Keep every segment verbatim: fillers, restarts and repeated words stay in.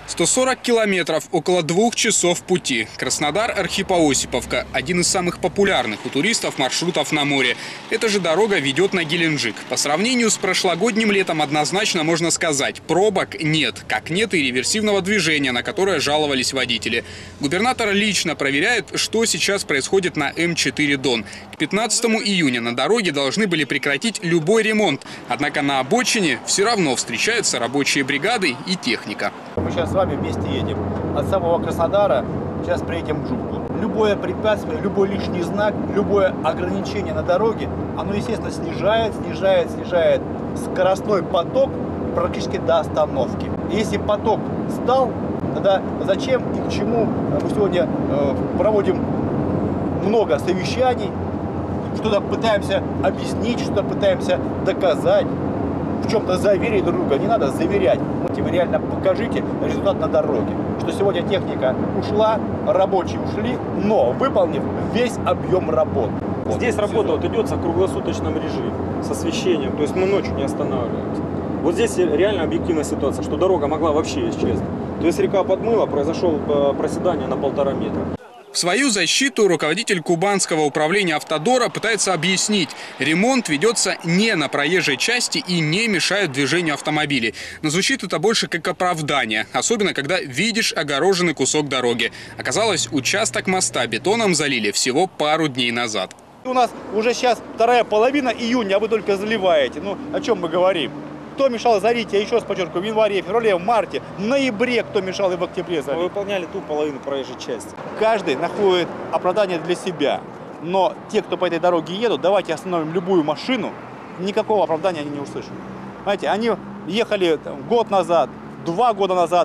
сто сорок километров, около двух часов пути. Краснодар-Архипоосиповка – один из самых популярных у туристов маршрутов на море. Эта же дорога ведет на Геленджик. По сравнению с прошлогодним летом однозначно можно сказать – пробок нет. Как нет и реверсивного движения, на которое жаловались водители. Губернатор лично проверяет, что сейчас происходит на эм четыре Дон. К пятнадцатому июня на дороге должны были прекратить любой ремонт. Однако на обочине все равно встречаются рабочие бригады и техника. Мы сейчас с вами вместе едем. От самого Краснодара сейчас приедем к Жуку. Любое препятствие, любой лишний знак, любое ограничение на дороге, оно, естественно, снижает, снижает, снижает скоростной поток практически до остановки. И если поток стал, тогда зачем и к чему мы сегодня проводим много совещаний, что-то пытаемся объяснить, что-то пытаемся доказать, в чем-то заверить друг друга. Не надо заверять. Вы реально покажите результат на дороге. Что сегодня техника ушла, рабочие ушли, но выполнив весь объем работ. Здесь вот, работа вот идет в круглосуточном режиме, с освещением, то есть мы ночью не останавливаемся. Вот здесь реально объективная ситуация, что дорога могла вообще исчезнуть. То есть река подмыла, произошло проседание на полтора метра. В свою защиту руководитель Кубанского управления Автодора пытается объяснить, ремонт ведется не на проезжей части и не мешает движению автомобилей. Но звучит это больше как оправдание, особенно когда видишь огороженный кусок дороги. Оказалось, участок моста бетоном залили всего пару дней назад. У нас уже сейчас вторая половина июня, а вы только заливаете. Ну, о чем мы говорим? Кто мешал залить, я еще раз подчеркиваю, в январе, феврале, в марте, в ноябре кто мешал и в октябре залить. Мы выполняли ту половину проезжей части. Каждый находит оправдание для себя. Но те, кто по этой дороге едут, давайте остановим любую машину, никакого оправдания они не услышат. Знаете, они ехали там, год назад, два года назад,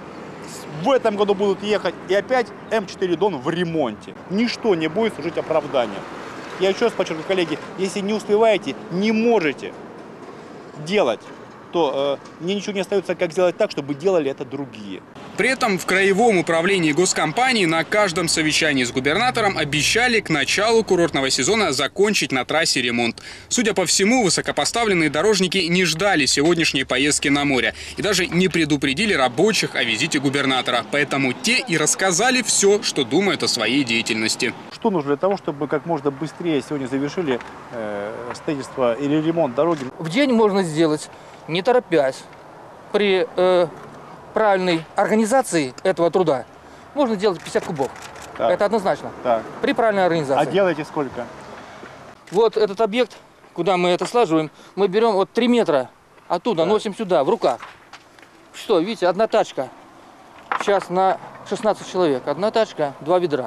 в этом году будут ехать, и опять эм четыре Дон в ремонте. Ничто не будет служить оправданием. Я еще раз подчеркиваю, коллеги, если не успеваете, не можете делать, то э, мне ничего не остается, как сделать так, чтобы делали это другие. При этом в Краевом управлении госкомпании на каждом совещании с губернатором обещали к началу курортного сезона закончить на трассе ремонт. Судя по всему, высокопоставленные дорожники не ждали сегодняшней поездки на море и даже не предупредили рабочих о визите губернатора. Поэтому те и рассказали все, что думают о своей деятельности. Что нужно для того, чтобы как можно быстрее сегодня завершили э, строительство или ремонт дороги? В день можно сделать, не торопясь, при э, правильной организации этого труда, можно делать пятьдесят кубов. Так. Это однозначно. Так. При правильной организации. А делаете сколько? Вот этот объект, куда мы это слаживаем, мы берем вот три метра оттуда, так. Носим сюда, в руках. Что, видите, одна тачка. Сейчас на шестнадцать человек. Одна тачка, два ведра.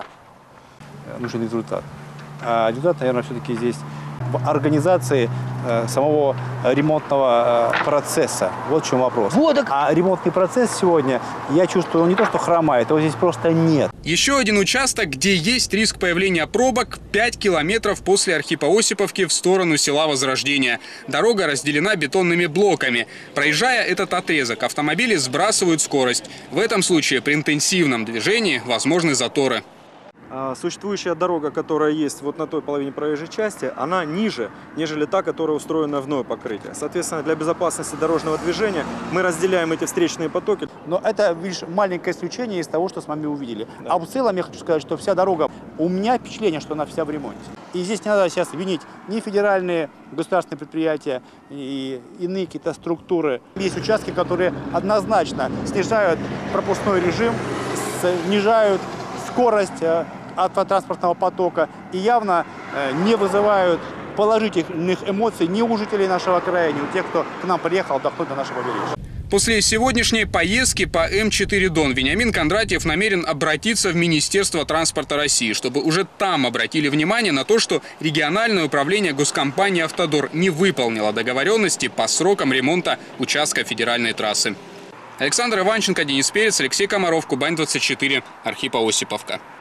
Нужен результат. А результат, наверное, все-таки здесь в организации э, самого ремонтного э, процесса. Вот в чем вопрос. Вот, так... А ремонтный процесс сегодня, я чувствую, он не то что хромает, его здесь просто нет. Еще один участок, где есть риск появления пробок, пять километров после Архипоосиповки в сторону села Возрождения. Дорога разделена бетонными блоками. Проезжая этот отрезок, автомобили сбрасывают скорость. В этом случае при интенсивном движении возможны заторы. Существующая дорога, которая есть вот на той половине проезжей части, она ниже, нежели та, которая устроена в новое покрытие. Соответственно, для безопасности дорожного движения мы разделяем эти встречные потоки. Но это лишь маленькое исключение из того, что с вами увидели. Да. А в целом я хочу сказать, что вся дорога, у меня впечатление, что она вся в ремонте. И здесь не надо сейчас винить ни федеральные государственные предприятия, и иные какие-то структуры. Есть участки, которые однозначно снижают пропускной режим, снижают скорость автотранспортного потока и явно не вызывают положительных эмоций ни у жителей нашего края, ни у тех, кто к нам приехал отдохнуть на наше побережье. После сегодняшней поездки по эм четыре Дон Вениамин Кондратьев намерен обратиться в Министерство транспорта России, чтобы уже там обратили внимание на то, что региональное управление госкомпании «Автодор» не выполнило договоренности по срокам ремонта участка федеральной трассы. Александр Иванченко, Денис Перец, Алексей Комаров, Кубань двадцать четыре, Архипоосиповка.